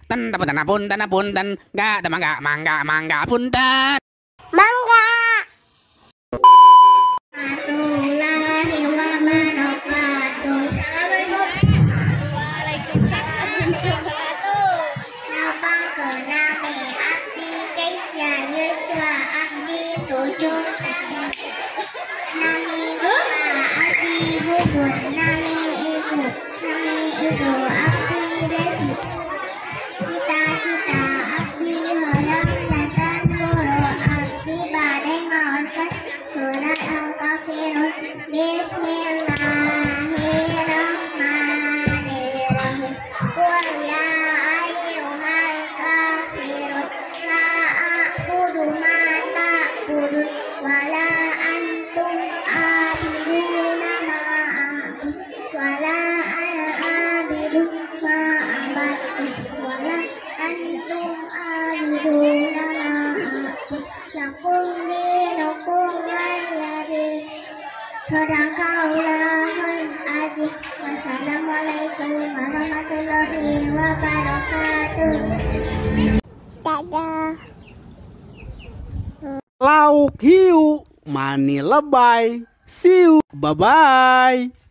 Punten punten punten, gak ada mangga mangga mangga punten. Mangga. Cita-cita abdi hoyong datang guru abdi bade ngosot surat al-kafirun. Bismillahirrahmanirrahim. Qul ya ayyuhal kafirun la a'budu ma ta'budun wa la antum a'buduna ma a'budu wa la ana a'budu ma a'badtum wa la antum a'buduna ma a'budu lakum dinukum waliyadin. Shadaqallahul azim. Wassalamualaikum warahmatullahi wabarakatuh. Dadah. Lauk hiu, mani lebay, siu, bye-bye.